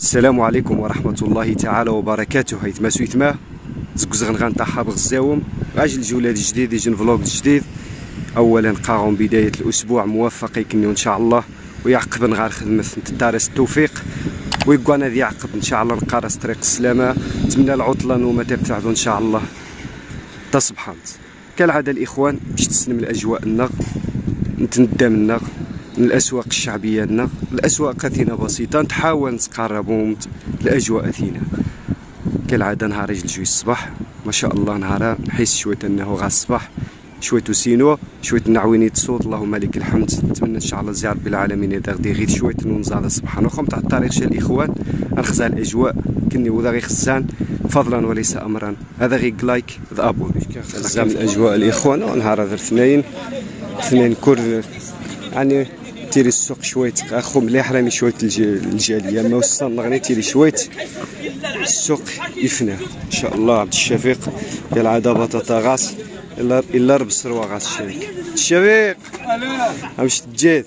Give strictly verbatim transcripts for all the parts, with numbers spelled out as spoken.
السلام عليكم ورحمة الله تعالى وبركاته. هيتما سويتما زكزغنغان تاع حاب غزاوم اجل الجولة الجديد يجن فلوق جديد. اولا نقاهم بداية الاسبوع موفق يكنيو ان شاء الله، ويعقب نغار خدمة نتدارس التوفيق ويقوانا ذي يعقب ان شاء الله نقارس طريق السلامة. نتمنى العطلة وما تبتعدوا ان شاء الله تصبحان. كالعادة الاخوان باش تسلم الاجواء النغ نتندى منا من الاسواق الشعبيه لنا الاسواق اثينا بسيطه نتحاول نتقربوا الاجواء اثينا. كالعاده نهار يجي الجوي الصباح ما شاء الله نهار نحس شويه انه غا الصباح شويه سينو شويه نعويني تصوت اللهم لك الحمد. نتمنى ان شاء الله زي رب العالمين يدا غدي غير شويه ونزال سبحان وخم تاع الطريق شال الاخوان نخزع الاجواء كني وذا غي خزان فضلا وليس امرا. هذا غير لايك ذا ابو خزام الاجواء الاخوان ونهار هذا الاثنين اثنين كور يعني تيري السوق شويت اخو مليح راني شويه الجاليه ما وصلنا غير تيري شويت السوق يفنى ان شاء الله. عبد الشفيق كالعاده بطاطا غاس الا الا رب سروه غاس الشريك الشفيق امش تجيت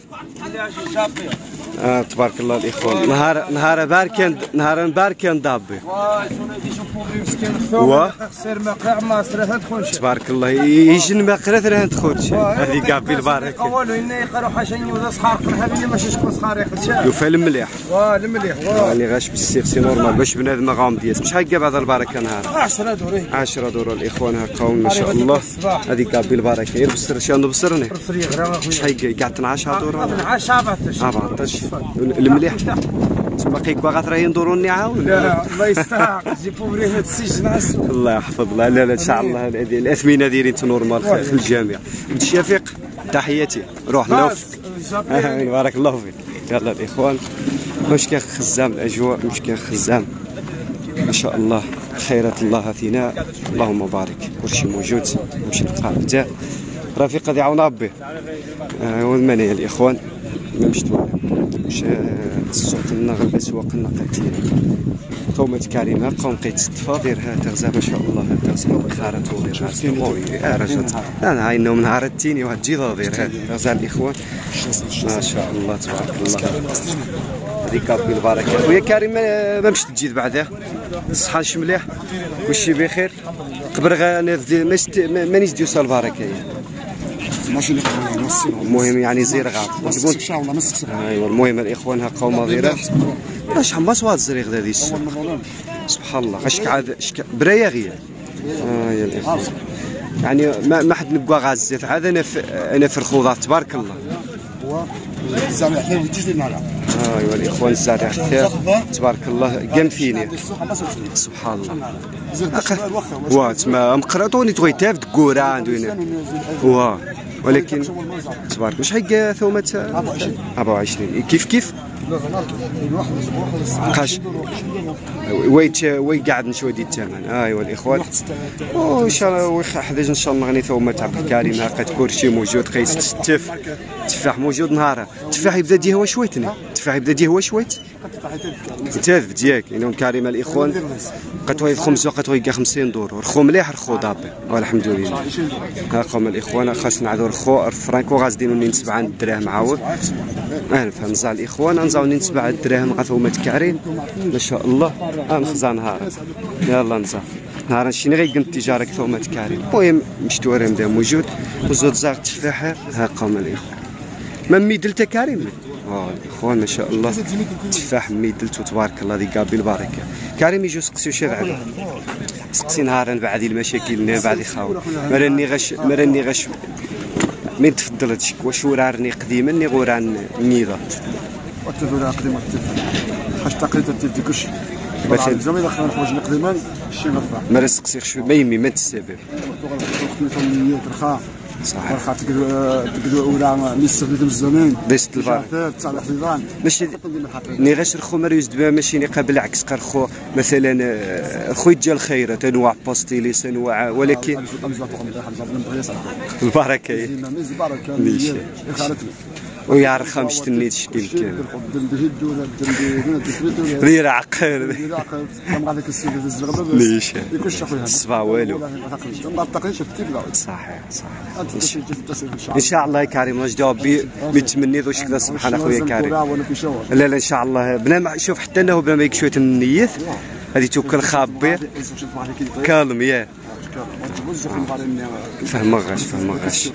اه تبارك الله الاخوان. نهار نهار باركن نهار باركن دابي وا تبارك الله يجن ما قرات راه تخرج هذه كاع بالبركه اولو ان يقروا حاشني ولا صخار قنحه ماشي شكون صخار يخرج يوفى المليح واه المليح واه راني غاش بالسير سي نورمال باش بنادم غامض ياس شحال كاع بعد البركه نهار عشرة دوري عشرة دور الاخوان هاكاهم ما شاء الله. هذه كاع بالبركه غير بصر شنو بصرني شحال كاع اثنا عشر دور اثناش أربعطاش المليح تما كيكوا غاترا يندوروني عاود لا الله يستحق جيبوا مريه هاد السجن عسو الله يحفظ الله. لا لا ان شاء الله الاثمنه دايرين نورمال في الجامع. عبد الشفيق تحياتي روح لوف بارك الله فيك. يلا الاخوان واش كان خزام الاجواء واش كان خزام ما شاء الله خيرات الله فينا اللهم بارك كلشي موجود نمشي نلقى بدا رفيق غادي يعاون ربي والمانع يا الاخوان ما مشيت واش السوق النغ الاسواق النقديه قومة كريمه قوم كيتصفى ديرها تغزا ما شاء الله تغزا خارت ودير اه رجل انا عاينو من نهار التيني واحد جيضه دير هذا تغزا الاخوان ما شاء الله تبارك الله. هذيك بالبركه ويا كريم ما مشيت تجي بعدها الصحه شي مليح وشي بخير قبل غا مانيش ديوصل البركه ماشي اللي المهم يعني زير غاب ان شاء الله مسك ايوا المهم الاخوان ها قومه ضيره واش حماس وهاد الزريغ هذه سبحان الله اش كعاد برايه غير اه يا الاخوان يعني ما ما حد نبقى غازيت عاد انا في انا في الخوضات تبارك الله هو الزرع خير تجي لنا ايوا الاخوان الزرع خير تبارك الله قامفيني سبحان الله واه تما مقراطوني تغيتاف كورا عندنا واه ولكن تبارك شحال ثومه أربعة وعشرين كيف كيف قاش ويت وي قاعد نشوي دي الثمن. ايوا الاخوان وان شاء الله حداش ان شاء الله غني ثومه عبد الكريم ها كلشي موجود قيس التف التفاح موجود نهار التفاح يبدا ديه هو شويتني التفاح يبدا ديه هو شويت تاف ديالك يعني كريم الاخوان قطوي خمسة قطوي خمسين دور رخو مليح رخو ضابي والحمد لله. ها قوم الاخوان خاصنا نعذر رخو فرانكو غازدينو سبعة الدراهم عاود انا فهم نزع الاخوان نزعوني سبعة الدراهم غثومه كارين ما شاء الله نخزا نهار يلا نزع نهار شي غير قلت التجاره ثومه كارين. المهم مشت وريم دا موجود وزود زاغ تفاحه ها قوم الاخوان ما ميدلت كريم اه الاخوان ما شاء الله تفاح ميدلت تبارك الله ذي قابل البركه. كريم يجوا سقسيو شي بعد سقسي نهارا بعد المشاكل بعد يخاو مراني غش مراني غش من تفضل هادشي واش ورارني قديما ني غوران النيضه والتفاح قديما حاج تقريبا تدي كلشي مثلا زعما الا خلينا الحوايج قديما شي نفع ما رسقسيش شويه ما يمي ما السبب رخا صح رخا تقدر ولا نستفيد من الزمان ديست البار تاع الحيوان ماشي ني غاش رخو ما يوز دابا ماشي ني قبل العكس قرخو مثلا خويا جا الخير تنوع باستيلي تنوع ولكن البركه ويعرف مش تنيت شكل كان رير عقل ليش الصباح والو صحيح صحيح ان شاء الله يا كريم واش جاوب متمني ذو شكل سبحان اخويا كريم لا لا ان شاء الله بلا ما شوف حتى انه بلا ما يكشوت النيت هذه توكل خابير كالم ياه فهم غاش فهم غاش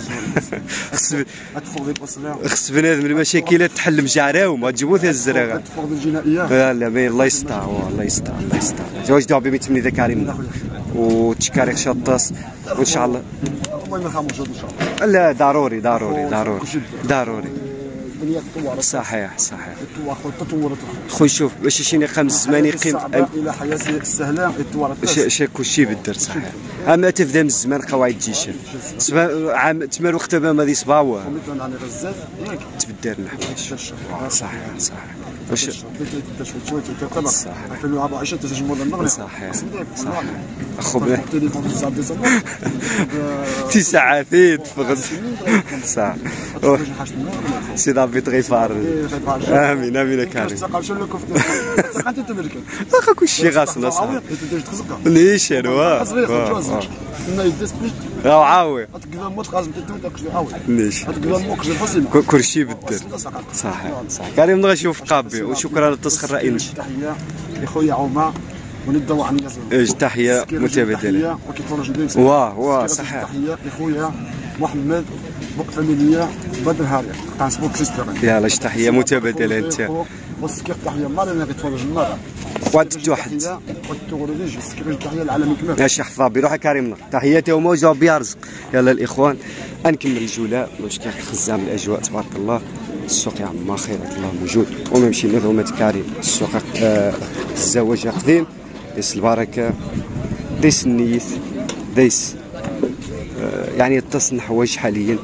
خص بنادم المشاكل تحل مجاراهم ما تجيبوه ثا الزراغه لا لا الله يستر الله يستر الله يستر واش دابا ميتمني ذا كريم وتشكاريك شاطاس وان شاء الله لا ضروري ضروري ضروري ضروري صحيح صحيح خويا شوف باش شي يقام الزمان يقيم الى حياه السهله التوارث شا كلشي يبدل صحيح اما تبدا من الزمان قواعد تجيش عام تمر وقت ما غادي يصباوا تبدل الحوايج صحيح صحيح واش صحيح ألفين وأربعة وعشرين تجمهور المغرب صحيح صحيح اخو تسعة ثيت فقط صح سي ربي تغيفار امين امين كريم واخا كلشي غاسنا صاحبي ليش انا راهو عاوي ليش كلشي يبدل صحيح صح كريم نبغي نشوف قابي وشكرا للتسخير الرائع لخويا عومه وندوا عن ايش تحيه متبادله واه واه صحيح تحيه لخويا محمد بوك فاميليا بدر هاري تاع سبوك سيستم يلا اش تحيه متبادله انت والسكير تحيه مال انا كيتفرج النار واد تحت والتغريج السكير تحيه العالمي كمان يا شيخ حفاظ بيروح كريمنا تحياتي وموجه وبيرزق يلا الاخوان نكمل الجوله واش كيف خزام الاجواء تبارك الله السوق يا عم خيرك الله موجود وممشي نظمة كريم السوق آه الزواج قديم ديس البركه ديس النيث ديس آه يعني تصنع حوايج حاليا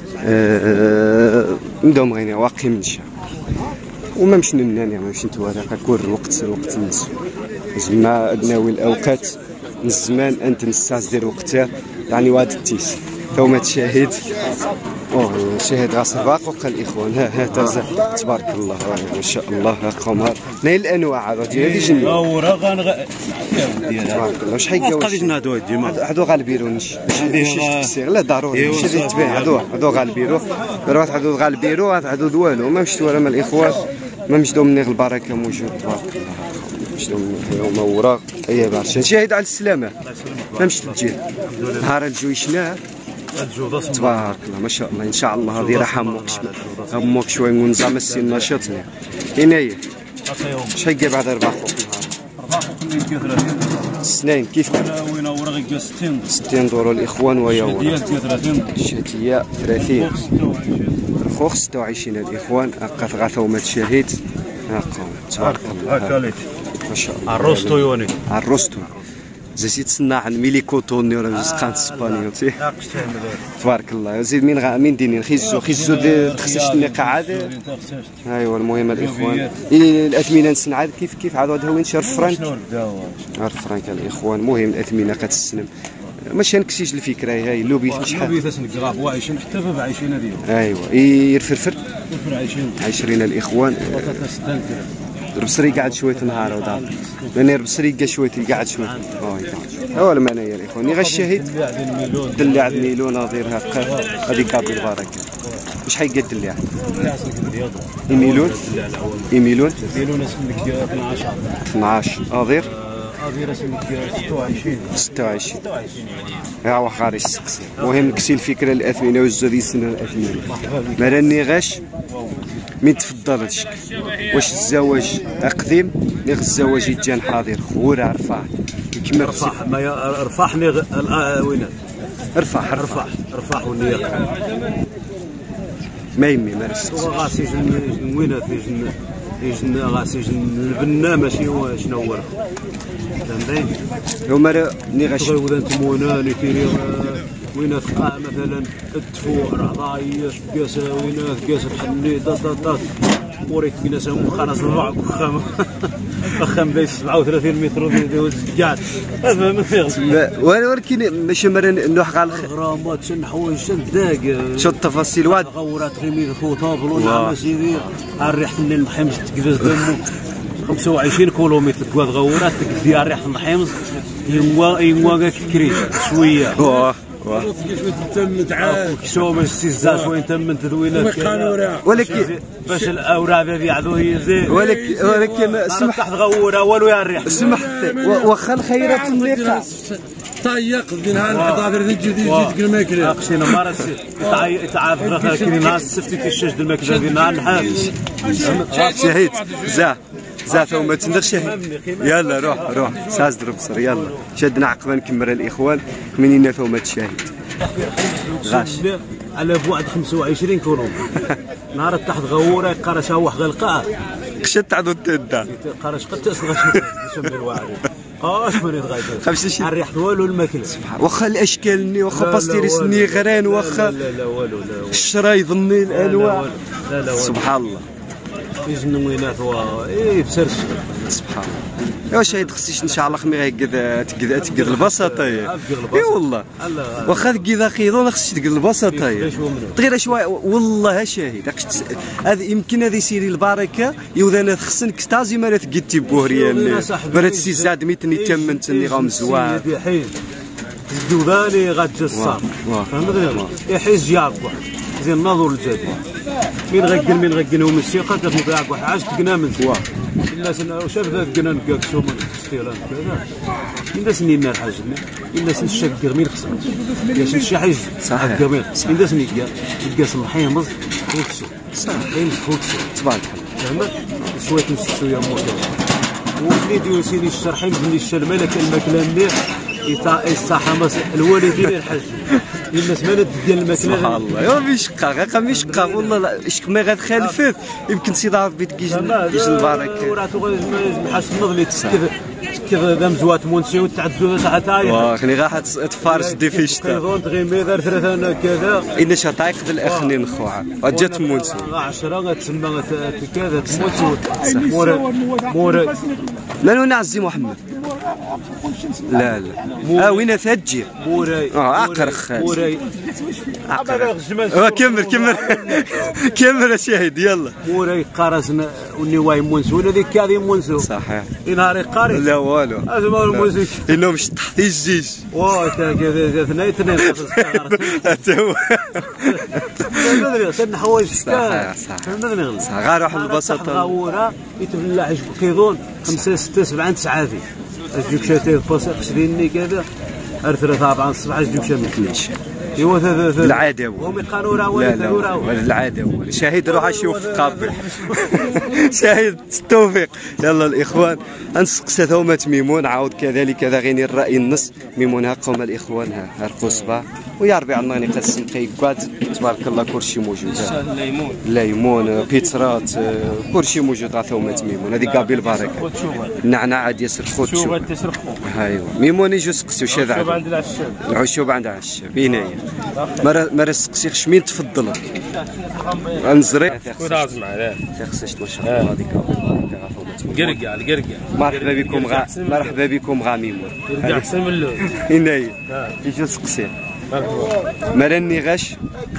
آه ندوم غير واقي من شا وما مشي نناني ما مشي نتوارق كل الوقت الوقت نسو زعما ادناوي الاوقات من الزمان انت نستاز ديال وقتها يعني واد التيس ثم تشاهد اوه شاهد غاس باقوق الاخوان ها ها تازا تبارك الله ما شاء الله ها قمر نايل الانواع هذا ديال جني ورا غنغ تبارك الله واش حيقاو قضيت نادو ديما هادو غالبيرونش باش لا ضروري ماشي اللي تبيع هادو هادو غالبيرو روات هادو غالبيرو هادو والو ما مشيتو ولا من الاخوان ما مشدو مني البركه موجود تبارك الله مشدو مني وما هي برشا شاهد على السلامه ما مشيت تجي نهار الجويشناه تبارك الله ما شاء الله ان شاء الله هذه راح امك امك شويه ونزعم السن نشاطني هنايا شحال كاع بعد اربع خوك نهار سنين كيف كان وين ورا ستين ستين دورو الاخوان ويا ورا ثلاثين شتيه ثلاثين الخوخ ستة وعشرين الاخوان اقف غاثومه شهيد هاكا تبارك الله ما شاء الله الروستو يوني الروستو زيد تصنع عن ميليكوتوني ولا مسقان اسبانيول تبارك الله زيد من غا من دينين خيزو خيزو تخسش النقاع عاد ايوا المهم الاخوان الاثمنه نسن عاد كيف كيف عاد هذا وين شهر فرانك شهر فرانك الاخوان المهم الاثمنه كتسلم ماشي نكسيش الفكره هاي اللوبي شحال اللوبي تسنك غاب وعايشين حتى في عايشين هذيك ايوا يرفرفر يرفر عايشين عشرين الاخوان البصري قاعد شويه نهار ودار لاني البصري قاعد شويه قاعد شويه اه ولا ما انايا الاخوان غير الشهيد دلع ميلون ناظر هكا غادي كابي البركه شحال قد دلع ميلون ميلون ميلون اسمك اثناش اثناش اظير اظير اسمك ستة وعشرين ستة وعشرين يا واخا غادي السقسي المهم نكسي الفكره الاثمنه والزود يسنى الاثمنه ما راني غاش من تفضل هادشي واش الزواج قديم نيغ الزواج يتجان حاضر خور رفاح كيما رفاح ما رفاح نيغ وين رفاح رفاح رفاح ونيق ما يمي ما رسل غاسي جن وين في جن جن غاسي جن البنا ماشي شنو هو فهمتي هما نيغاش غير تمونا نيتيري وين ثقة مثلا الدفوع راه ضايع كاس وين كاس الحني طا طا طا وريت الناس هم خلاص الرعب وخام وخام بين سبعة وثلاثين متر ودوز كاع فهمت ولكن ماشي مرة نروح على غرامات شن حوايج شن داق شو التفاصيل واد غورات غيمي الخطاب ولا سيدي ريحه من الحمص تكبز دمو خمسة وعشرين كيلومتر كواد غورات تقدي ريحه الحمص يموا يموا كري شويه واه واه تم تعال شو باش سيزا شويه تم تدوينات ولكن باش الاوراق هذه عدو هي زين ولكن ولكن سمح تحت غوره والو يا الريح سمح واخا الخيرات اللقاء طيق دي نهار الحضاضر دي جديد جديد الماكله اقسينا مره سي تعرف راه كاين ناس سفتي في الشاش ديال الماكله ديال نهار الحال شهيد زاه زاه وما تندخ شهيد يلا روح روح ساز ضرب بصر يلا شدنا عقبه نكمل الاخوان منين ثوما تشاهد غاش على بعد خمسة وعشرين كيلومتر نهار تحت غوره قرش واحد القاع قشت عدو الدار قرش قد تصغر شمل الواعي اش مريض غايب خمسة شي الريح والو الماكله واخا الاشكال واخا باستيريس النيغران واخا لا لا والو لا الشرايط النيل الانواع لا لا سبحان الله يجن وينات و اي بسرش سبحان الله واش هيد خصيش ان شاء الله خمي هكذا تقد تقد البساطه اي والله واخا تقد خيضون خصك تقد البساطه غير شويه والله شاهد هذا يمكن هذا يسيري البركه يوذانا خصنك تازي ما تقد تبوهريان مرات سي زاد ميتني تمنتني غام زوار الدوباني غاد الصار فهمت يحيز جاب زين النظر الجديد مين غقل مين غقلهم الثقه تاخذ واحد عاش تقنا من زوا الناس شاف ذاك قنا نكاك شو من ستيلان كذا الناس نينا الحاج الناس نشقر مين خصنا كاش شي حاجه صح كمان الناس نيكا نكاس الحيمز فوكسو صح حيمز فوكسو تبارك الله فهمت شويه نسيتو يا مولاي وفيديو سيدي الشرحين من الشرمله الماكله مليح يصحى الوالدين الحاج الناس مالت ديال الماكله سبحان الله يا ميشقا غا ميشقا والله اشك ما غتخالفك يمكن سي ضارب بيت كيجي كيجي البركه وراتو حاس النظلي تسكر تسكر دام زوات مونسي وتعدو تاع تاعي واه خلي غا تفارس دي فيشتا كيفون تغيمي دار ثلاثه كذا ان شطايق الاخنين خويا جات مونسي عشرة تسمى كذا تموت مورا مورا لا لا عزي محمد لا لا اه وين تهجي موراي اه عقر خال موراي عقر كمل كمل كمل شاهد يلا موراي قارسنا ونواي مونس ولا ذيك هذه مونسو صحيح نهار قاري لا والو هذا الموسيقى انهم مش تحت الجيش واه كذا اثنين اثنين حتى هو سن حوايج صح صح صح غير واحد البساطه غاوره يتبلع كيظن خمسة ستة سبعة تسعة في اجيك شاتي باس عشرين كذا ثلاثة أربعة الصباح اجيك شامل ايوا هذا العاده هم يقالوا راه ولا راه العاده شاهد روح شوف قابل شاهد التوفيق يلا الاخوان نسقسى ثومه ميمون عاود كذلك هذا غير الراي النص ميمون ها قوم الاخوان ها هرقوا صباح ويا ربي عطنا نقسم قيقات تبارك الله كلشي موجود الليمون الليمون بيترات كلشي موجود غا ثومه ميمون هذه قابل البركه النعناع عاد ياسر خوت شوف ايوا ميمون يجوا سقسيو شذا العشوب عند العشاب العشوب عند العشاب بينايا مرة مرة سقسيك شمين تفضل انزري كراز معاه تخصش توشر هذيك قرقع القرقع مرحبا بكم غا مرحبا بكم غا ميمون قرقع احسن من اللون هنايا يجوا سقسي مرني غش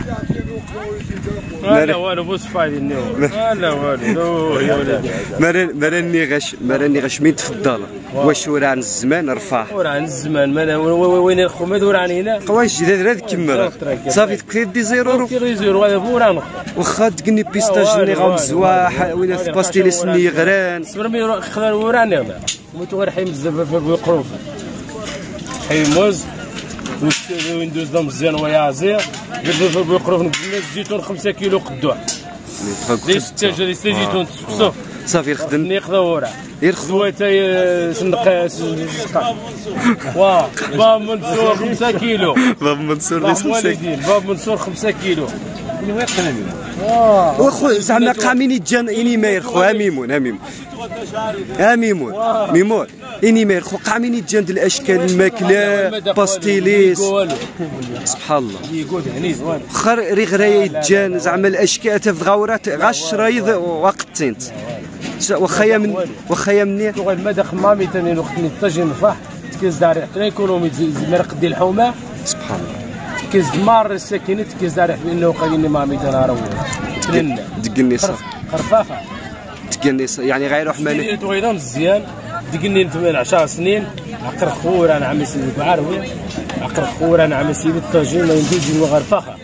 لا والو بوس فايد النوم لا والو يا ولادي مرن مرني غش مرني غش مين تفضل واش وران الزمان رفاه وران الزمان وين الخماد وران هنا قواش جداد راه كمل صافي تكفي دي زيرو كيلو زيرو هذا وران واخا تقني بيستاجني غام زواح وين في باستيلي سني غران صبر مي خلال وران هذا موتو غير حي بزاف في القروف حي موز ويندوز دا مزيان ويعزير قلت في القروف نقول الزيتون خمسة كيلو قدوح دي ستة دي ستة زيتون تسقسو صافي الخدم نيقضا ورا يرخص دويتا سنقاس واه باب منصور خمسة كيلو باب منصور خمسة كيلو باب منصور خمسة كيلو من وين قلبي واخو زعما قامين يتجان اني ماير خو ها ميمون ها ميمون ها ميمون ميمون اني مير وقع من يتجند الاشكال الماكله باستيليس سبحان الله يقول هني زوين خر ري غرايه يتجان زعما الاشكال تفغورات غاش رايض وقت تنت وخايا من وخايا مني تغير مدى خمامي تاني وقت نتجي نفح تكيز دار حتى يكونوا مرق ديال الحومه سبحان الله تكيز مار الساكنه تكيز دار بانه قايلني مامي تنهار دقني صح خرفافه دقني يعني غير رحمن تويضا مزيان دقني ثمان عشر سنين عقر خور انا عمي سيدي بعروي عقر خور انا عمي سيدي الطاجين ما يندوز غرفخه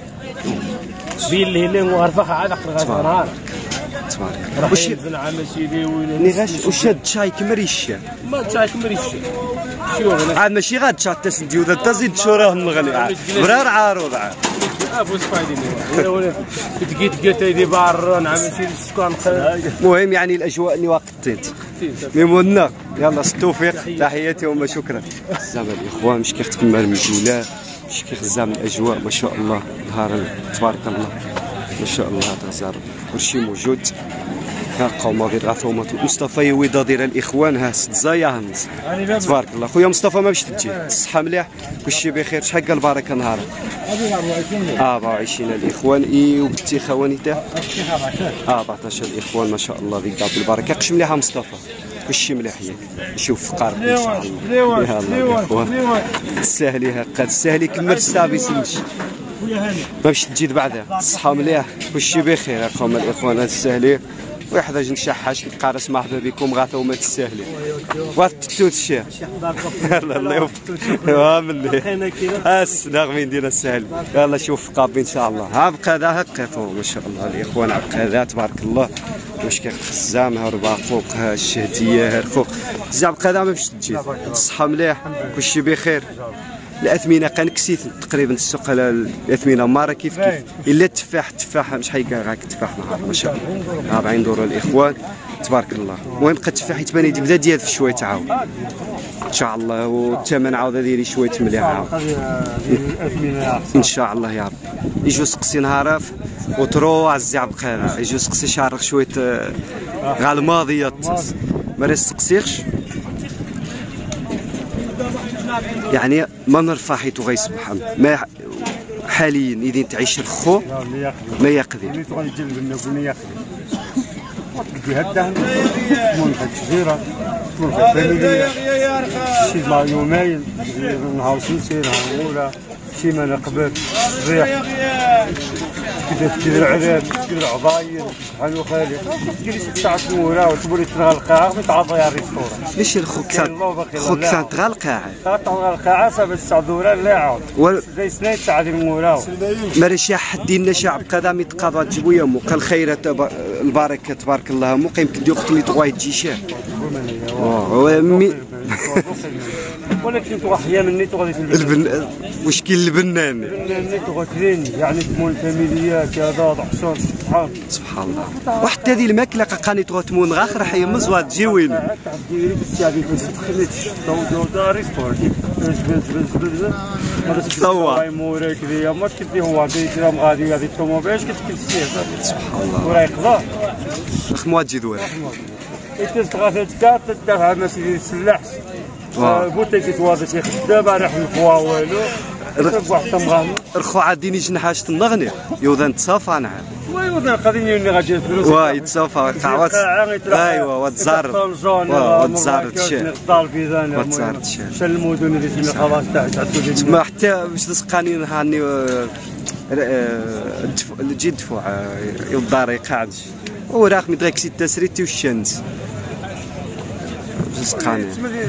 بين اللي هي غرفخه عاد عقر غير نهار تبارك واش نزل عمي سيدي ني غاش وشاد شاي كمريش ما شاي كمريش عاد ماشي غاد شات تسديو دا تزيد شوراه الغني برار عارض عاد ابو سبايدي تقيت قلت لي بار نعم سيدي السكان المهم يعني الاجواء اللي وقتت ميمونا يلا التوفيق تحياتي وما شكرا زعما الاخوان مش كيختكمل من الجوله مش كيخزام الاجواء ما شاء الله نهار تبارك الله ما شاء الله تغزر كلشي موجود ها قوم غير غاثومة مصطفى يويضا ديال الاخوان ها ست زايا هنس تبارك الله خويا مصطفى ما باش تجي الصحه مليح كلشي بخير شحال قال البركه نهار أربعة وعشرين الاخوان اي وبنتي خواني تاع أربعطاش الاخوان ما شاء الله ذيك دار بالبركه قش مليحه مصطفى كلشي مليح ياك شوف قارب ان شاء الله يا الله الاخوان الساهلي هكا الساهلي كمل السافيس نمشي ما باش تجي بعدها الصحه مليح كلشي بخير يا قوم الاخوان هذا الساهلي ويحتاج نشحش نقارس مرحبا بكم غاثا وما تستاهلين وتتوت الشيخ الله يوفقك ها ملي السناغ من دينا السهل يلا شوف قابي ان شاء الله ها بقى ذا هكا ما شاء الله الاخوان بقى ذا تبارك الله واش كيخزام ها ربع فوق ها الشهديه ها الفوق زعما بقى ذا ما باش تجي الصحه مليح كلشي بخير الاثمنه كنكسيت تقريبا السوق الاثمنه مره كيف كيف الا التفاح التفاح شحال كاع غاك التفاح نهار ما شاء الله أربعين دورو الاخوان تبارك الله المهم بقى التفاح يتبان يبدا ديال في شويه تعاود ان شاء الله والثمن عاود ديري شويه مليح عاود ان شاء الله يا رب يجوا سقسي نهار وترو عزي عبقى يجوا سقسي شارق شويه غا الماضيه ما رسقسيخش يعني ما نرفع حيت غيسبح ما حاليا اذا تعيش الخو ما يقدر هذا من الجزيره من الفاميليه شي لا يومين نهار سير ولا سيمانه قبل الريح كذا كذا العذاب كذا العضاير سبحان وخالق تجلس ساعه مورا وتبغي تلغى القاعه وتعطي على الريستوران ليش الخو كان خو كان تغى القاعه تغى القاعه صافي الساعه دورا لا عاود زي سنين ساعه ديال مورا ما راه حد لنا شعب قدام يتقاضى تجيبو يمو قال خيرات البركه تبارك الله مو يمكن ديو وقت اللي تغوا تجي شاه ولكن تروح يا مني تغادي في البن واش كاين البنان البنان تغادي يعني تمون فاميليا كذا ضحصون سبحان سبحان الله وحتى هذه الماكله قاني تمون غاخ راح يمز وتجي وين ديري بالسيابي بس تخليتش دو دو ريستوران بس بس بس طوا مورا كذا ما كدي هو ديرام غادي غادي الطوموبيل اش كتكلسيه سبحان الله وراه يقضى خموا تجي دوار تستغاث كات تدفع مسيدي السلاح بوتي كيتواضع شي خدام راح نفوا والو رفع حتى مغامر رخو عاديني جنحاش تنغني يوذا نتصافى انا ويوذا قضيني اللي غادي الفلوس وا يتصافى قعوات ايوا وتزار وتزار الشيء وتزار الشيء شال المدن اللي تما خلاص تاع تما حتى باش تسقاني نهاني جي دفوع الدار يقعد وراك مدرك ستة سريتي والشمس سقاني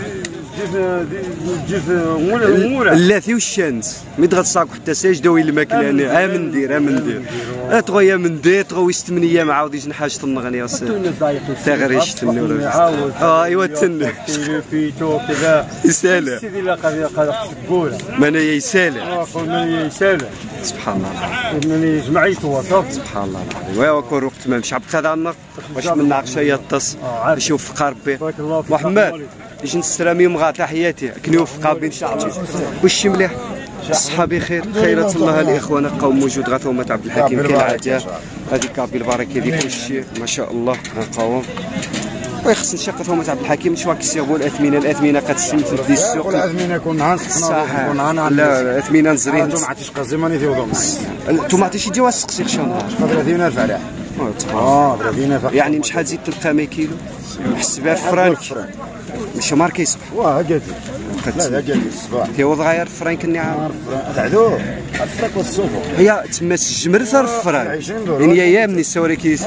اللاتي والشمس مي دغت صاك حتى ساجدو الماكله انا ها من ندير ها من ندير اتغيا من ندير تغوي ثمانية ايام عاود يجي حاجه تنغني تا غير يشتني اه ايوا تن فيتو كذا يسالى سيدي لا قضيه قضيه تقول مانا يسالى اه مانا يسالى سبحان الله ماني جمعيت وصف سبحان الله العظيم ويا كون وقت ما مشى بقى دارنا واش من ناقشه يطس يشوف فقار ربي محمد يجي نسترامي مغا تحياتي كنيوفق ربي ان شاء الله كلشي مليح الصحه بخير خيرات الله الاخوان قوم موجود غا ثومه عبد الحكيم كالعاده هذيك ربي البركه ديال كلشي ما شاء الله قوم ويخص نشق فهم عبد الحكيم شوا كيسيغوا الاثمنه الاثمنه قتسم في دي السوق الاثمنه كون نهار صح لا الاثمنه نزرين انتم عرفتيش قازماني فيهم انتم عرفتي شي ديوا السقسي شحال ثلاثين ألف عليها اه ثلاثين ألف يعني شحال تزيد تلقى مية كيلو حسبها في فرانك ماشي ماركي يصبح واه قالت لا لا قالت الصباح تيوض غير فرانك النعام تعدو الفراك والصوفو هي تما الجمر ثار الفرانك يعني هي من السوري كيس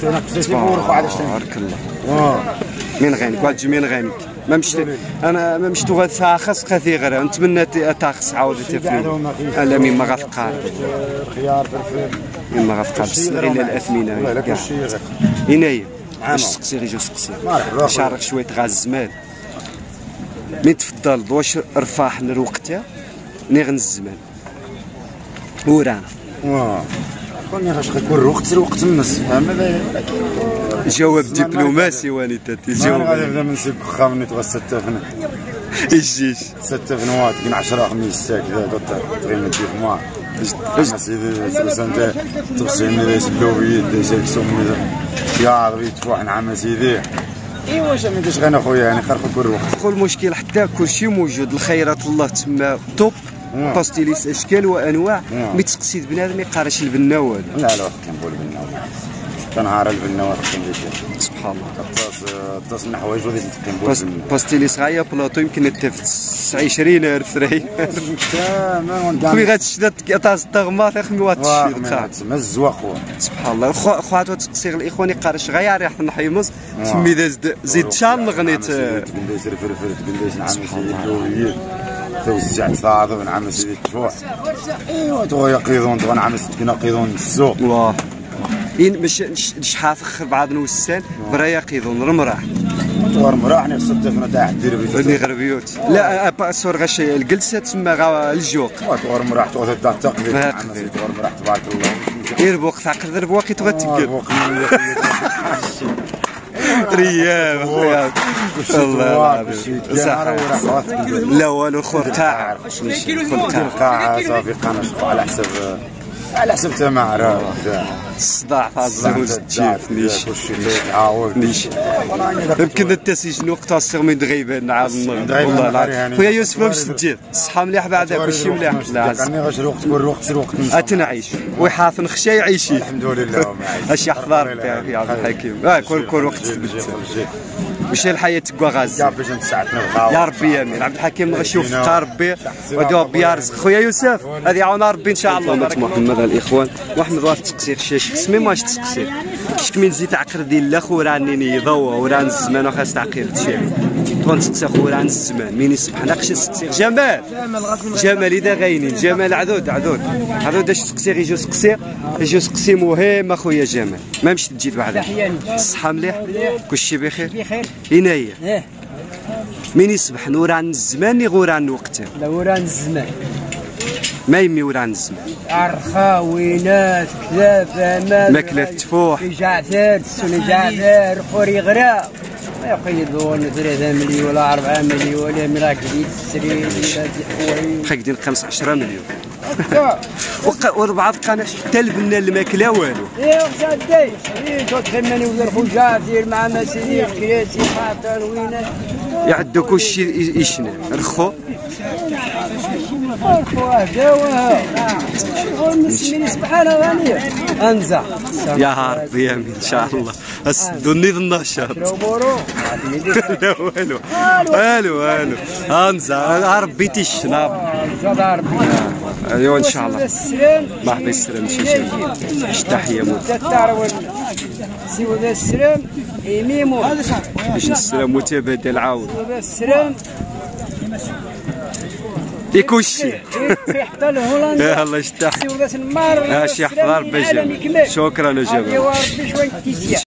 تبارك الله واه من غانيك واحد من غانيك ما مشيت انا ما مشيت غير تاخص كثير نتمنى تاخص عاود تفهم لا مما غتلقى خيار فلفل مما غتلقى بس الا الاثمنه لا كلشي هنايا واش سقسي غير جو سقسي شارك شويه غاز الزمان من تفضل واش رفاح لوقتها ني غن الزمان ورانا واه خوني غاش غيكون الوقت الوقت النص فهمت جواب دبلوماسي واني تاتي جواب غادي نبدا من سيب خا مني تبغى ستة فن ايش ستة فنوات كاين عشرة خميس ساك كذا تغير ندير موا باش سيدي سنت تغسلني ليش اللوبيات ديك سومي يا عربي تفوح نعم سيدي ايوا واش ما داش غير اخويا يعني خير كل الوقت كل مشكل حتى كلشي موجود الخيرات الله تما توب باستيليس اشكال وانواع مي تسقسيت بنادم ما يقارش البنا والو لا لا كنقول البنا كنهار البنا وكندير سبحان الله الطاس الطاس من الحوايج وليت كنقول باستيليس غايا بلاطو يمكن نتفت عشرين ألف ثري تماما كي غتشد طاس الطغماط اخي واحد الشيء تما الزواق سبحان الله خواتو تقصي الاخوان يقارش غير ريحه الحيمص تمي زيد شان غنيت تقنديس الفلفل تقنديس نعم سيدي اللوبيات توزعت فاضي ونعم سيدي التفوح ايوا تو يقيضون تو نعم سيدي قيضون السوق واه إن مش شحاف خر بعض نوسان برا يقيضون رمراح طور مراح ني خصك تفنا تاع دير بني غربيوت لا با سور غاش الجلسه تما غا الجوق طور مراح تو تاع تقدير نعم سيدي طور مراح تبارك الله غير بوق تاع قدر بوقي تغتقل ريال ريال الله العظيم لا والو خور قاع خور قاع صافي قناش على حسب على حسب تمارا الصداع تاع الزوج تجيف نيش نيش يمكن التسجيل وقتها الصغ من دغيبان نعاود والله العظيم خويا يوسف باش تجي الصحه مليح بعدا كلشي مليح لا كاني غاش الوقت كل الوقت الوقت اتنعيش ويحاف نخشى يعيشي الحمد لله اش يحضر يا عبد الحكيم اه كل كل وقت مش الحياه تقوى غاز باش نساعدنا يا ربي امين عبد الحكيم غنشوف ربي ودوا بيارزق خويا يوسف هذه يعاون ربي ان شاء الله. محمد الاخوان محمد واش تسقسي الشاش سمي ماش تسقسي كشكمين زيت عقر ديال لا خو راه نيني ضوا وراه الزمان وخاص تعقير تشي تكون تسقسي خو راه الزمان مين يصبح ناقش تسقسي جمال جمال اذا غاينين جمال عدود عدود عدود اش تسقسي غيجو سقسي غيجو سقسي مهم اخويا جمال ما مشيت تجي بعدا الصحه مليح كلشي بخير عناية مين يصبح نوران الزمان ني غوران وقته لا وران الزمان ما يمي وران الزمان عرخاوينات كذاب امال ماكله تفوح جعفر سوني جعفر خوري غرا ما يقيدون ثلاثة مليون ولا أربعة مليون ولا مراك ديال السرير ولا حوايج خاك ديال خمسة عشرة مليون وربعة قناش حتى البنا الماكله والو ايوا صدقني ايه تخمني ولا الخجاف دير مع مسيرير كراسي خاطر وينات يعدو كلشي يشنا رخو رخو هداوها المسلمين سبحانه غنيه انزع يا ربي يا ان شاء الله اسدوني النشاط لا والو والو والو انزع ربي تيشنا ربي ايوا ان شاء الله مرحبا السلام شي تحيه مو سيو ذا السلام يميمو باش السلام متبادل عاود السلام يكوشي حتى الهولندا يا الله يشتاح سيو ذا النمار شي حضر بجمال شكرا يا جماعه